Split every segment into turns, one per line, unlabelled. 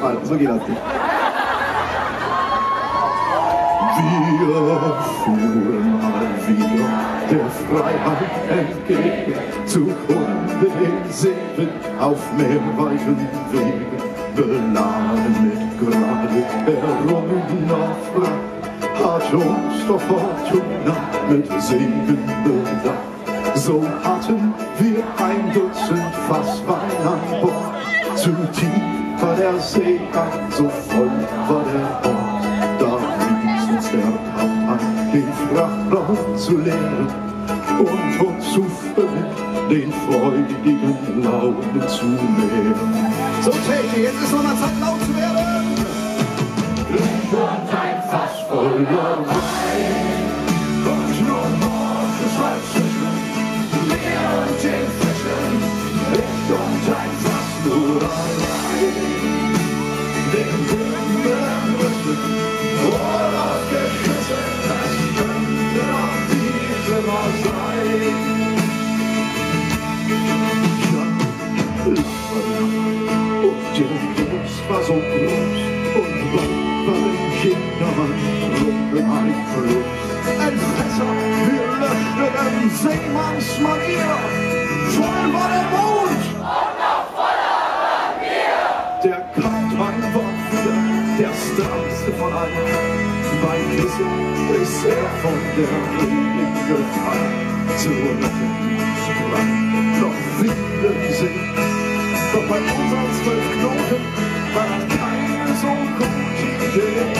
ausschalten, so geht das nicht. Wir fuhren mal wieder der Freiheit entgegen, zu Hunde den Segel auf meerweiten Wegen, beladen mit gerade errungener Fracht, hat uns doch Fortuna mit Segen bedacht. So hatten wir 1 Dutzend Fasswein an Bord, zu tief war der See, so voll war der Ort. Da ließ uns der Kapitän den Frachtraum zu leeren und uns zufällig den freudigen Launen zu nähren. So, Teddy, jetzt ist noch mal Zeit, laut zu werden. Ich und ein Fass voller Wein, und nur morgens halb zwischen mir und den Fischen. Ich und ein Fass nur allein, den Himmel müssen wohl ausgeschissen, das könnte doch viel schlimmer sein. Und der Fluss war so groß und weit war den Kindern trugen ein Fluss. Ein Fässer, wir löschten im Seemannsmanier, voll war der Mond und noch voller waren wir. Der Kapitän war wieder der strammste von allen. Bei Kissen ist er von der Reling gefallen. Zur Rettung sprang noch viele See. Doch bei unseren 12 Knoten war das keine so gute Idee.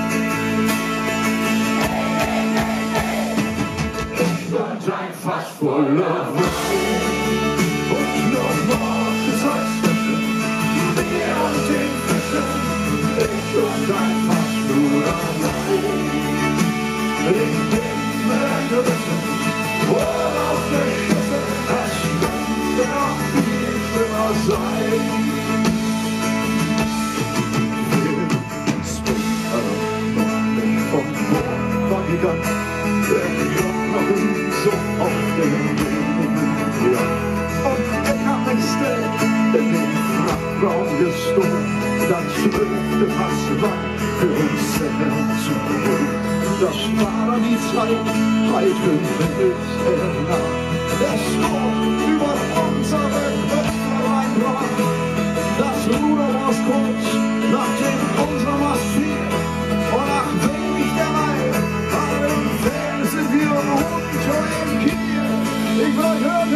Ich und ein Fass voller Wein und noch morgens als Fischen, mir und den Fischen. Ich und ein Fass nur allein, in dem Meergerissen, worauf geschissen, das könnte noch viel schlimmer sein. Vom Mond war gegangen, der Knochen so auf den Wegen, ja. Und er ist in den Frachtraum gestohlen, dann schlürfte was Wein für uns zurück. Das war dann die Zeit, heute ist er nah. Der Sturm über unsere Köpfe reinbrach. Das Ruder war kurz, nachdem unser Mast fiel. Und nach wenig der Wein, haben Felsen wir runter im Kiel. Ich will hören,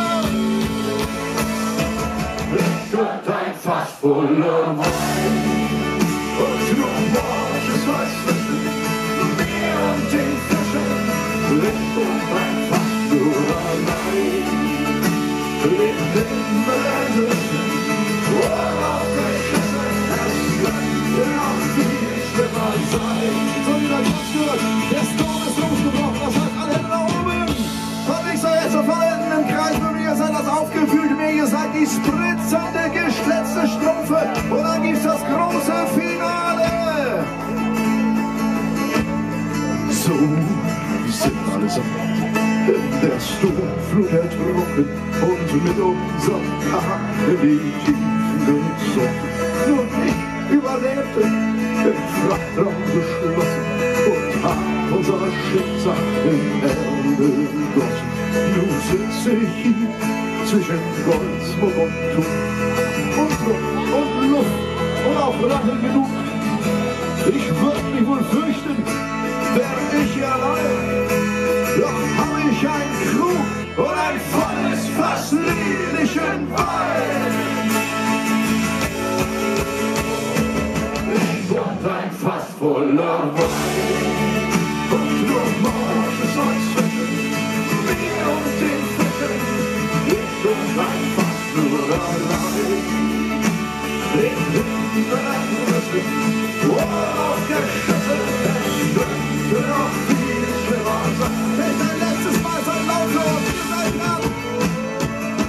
ich und ein Fass voller Wein und nur morgens was Fischen, mir und den Fischen. Ich und ein Fass nur allein, in den Meergerissen, worauf geschissen, es könnte noch viel schlimmer sein. So wie der Gott, der Sturm ist losgebrochen, das heißt alle Hände nach oben. Von links nach rechts und von hinten im Kreis bei mir, ihr seid das aufgefühlte Meer, ihr seid die spritzende, geschletzte Strumpfe. Und dann gibt's das große Finale. So sind allesamt in der Sturmflut ertrunken und mit unserem Tag in die Tiefen gesunken. Nur ich überlebte, im Frachtraum geschlossen und hab unser Schicksal in Erde gegossen. Nun sitze ich hier zwischen Goldsmog und Tuch und Druck und Luft und auch Rache genug. Ich würd mich wohl fürchten, wär ich allein. Doch hab ich ein Krug und ein volles Fass lieblichen Wein. Ich und ein Fass voller Wein und nur morgens als Fischen, mir und den Fischen. Ich und ein Fass nur allein, in den Meergerissen, worauf geschissen, es könnte noch viel schlimmer sein. Nicht ein letztes Mal, sei lautlos, ihr seid dran.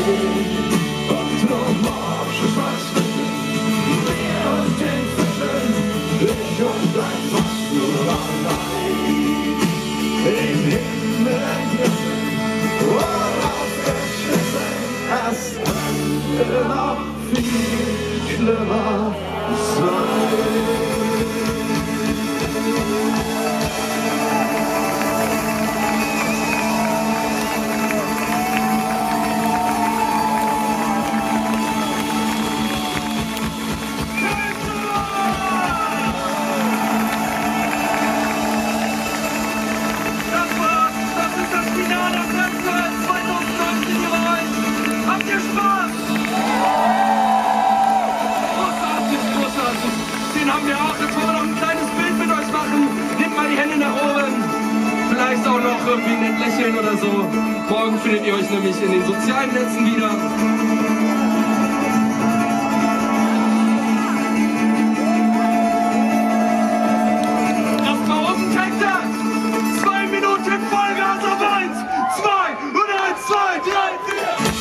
Und drum Morsche Schweißfischen, wir und den Fischen, ich und einfach nur allein. Im Himmel entgriffen, worauf geschmissen, es könnte noch viel schlimmer sein.
Haben wir auch, jetzt wollen wir noch ein kleines Bild mit euch machen. Nehmt mal die Hände nach oben. Vielleicht auch noch irgendwie nett lächeln oder so. Morgen findet ihr euch nämlich in den sozialen Netzen wieder. Erstmal oben, Takter. 2 Minuten Vollgas auf 1, 2 und 1, 2, 3, 4.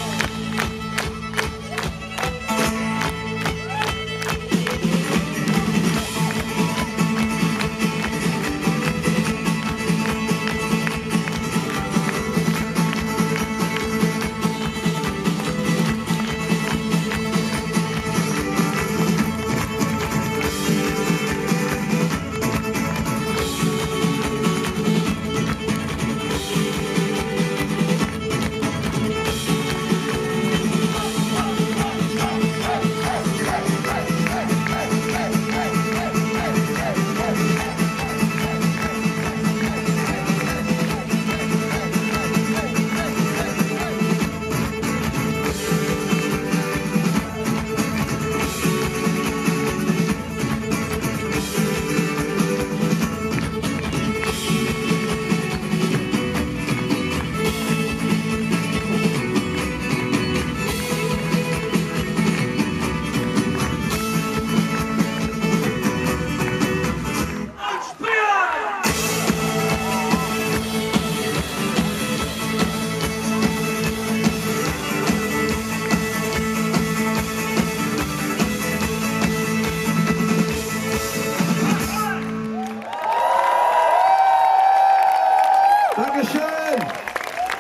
Dankeschön.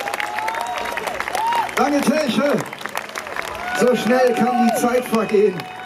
Danke, Tesche. So schnell kann die Zeit vergehen.